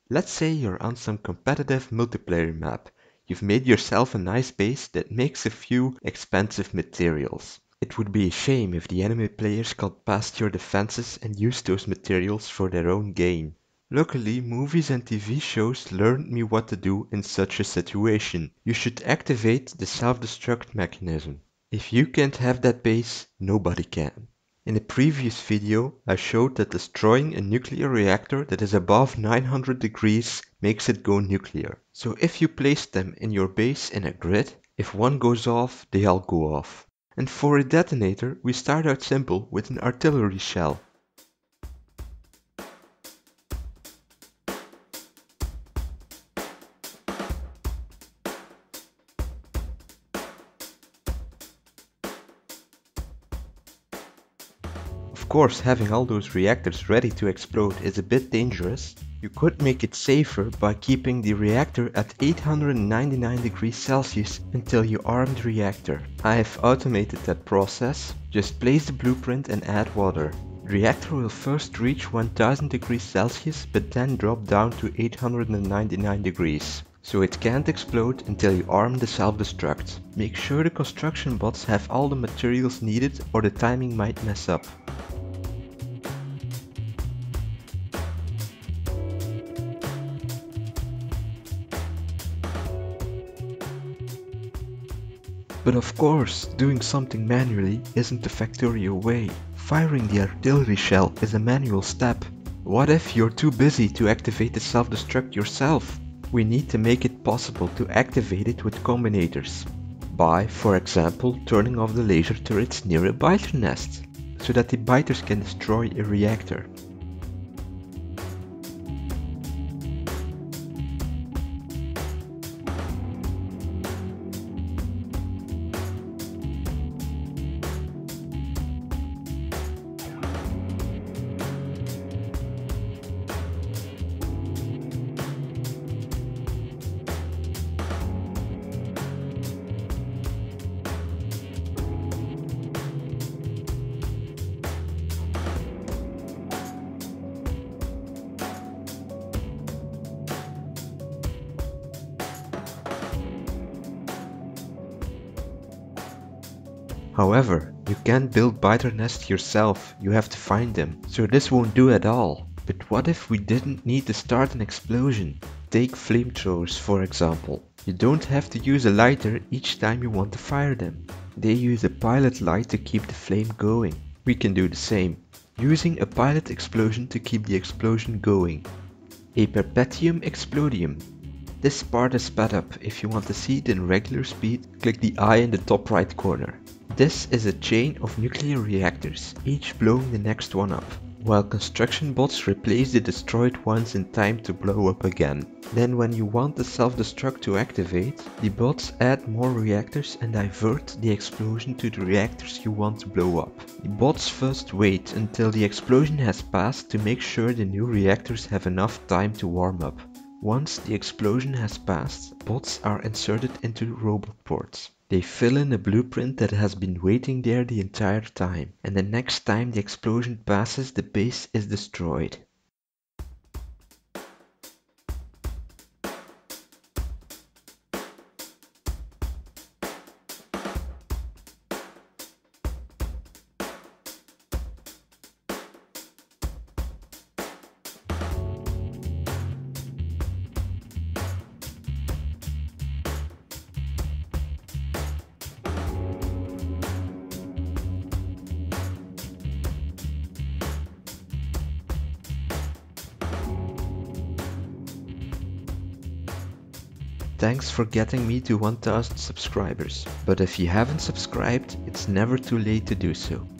Let's say you're on some competitive multiplayer map. You've made yourself a nice base that makes a few expensive materials. It would be a shame if the enemy players got past your defenses and used those materials for their own gain. Luckily, movies and TV shows learned me what to do in such a situation. You should activate the self-destruct mechanism. If you can't have that base, nobody can. In a previous video, I showed that destroying a nuclear reactor that is above 900 degrees makes it go nuclear. So if you place them in your base in a grid, if one goes off, they all go off. And for a detonator, we start out simple with an artillery shell. Of course, having all those reactors ready to explode is a bit dangerous. You could make it safer by keeping the reactor at 899 degrees Celsius until you arm the reactor. I have automated that process. Just place the blueprint and add water. The reactor will first reach 1000 degrees Celsius but then drop down to 899 degrees. So it can't explode until you arm the self-destruct. Make sure the construction bots have all the materials needed or the timing might mess up. But of course, doing something manually isn't the factorio way. Firing the artillery shell is a manual step. What if you're too busy to activate the self-destruct yourself? We need to make it possible to activate it with combinators. By, for example, turning off the laser turrets near a biter nest, so that the biters can destroy a reactor. However, you can't build biter nests yourself, you have to find them, so this won't do at all. But what if we didn't need to start an explosion? Take flamethrowers for example. You don't have to use a lighter each time you want to fire them. They use a pilot light to keep the flame going. We can do the same, using a pilot explosion to keep the explosion going. A perpetuum explodium. This part is sped up. If you want to see it in regular speed, click the eye in the top right corner. This is a chain of nuclear reactors, each blowing the next one up, while construction bots replace the destroyed ones in time to blow up again. Then when you want the self-destruct to activate, the bots add more reactors and divert the explosion to the reactors you want to blow up. The bots first wait until the explosion has passed to make sure the new reactors have enough time to warm up. Once the explosion has passed, bots are inserted into robot ports. They fill in a blueprint that has been waiting there the entire time, and the next time the explosion passes, the base is destroyed. Thanks for getting me to 1000 subscribers, but if you haven't subscribed, it's never too late to do so.